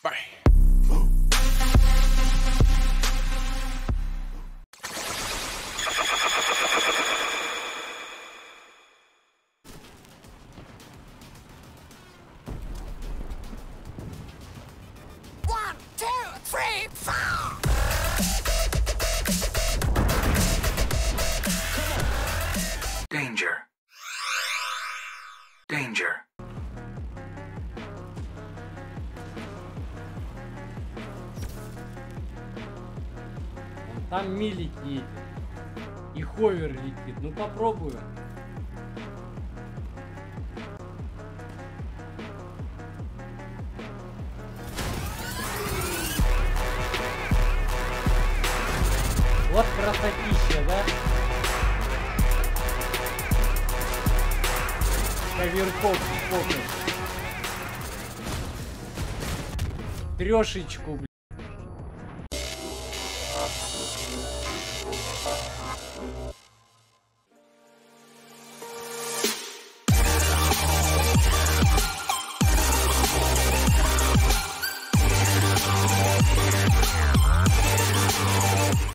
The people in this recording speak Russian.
Danger. Danger. Там милик едет. И ховер летит. Ну попробую. Вот красотища, да? Коверков, сколько? Трешечку, блин.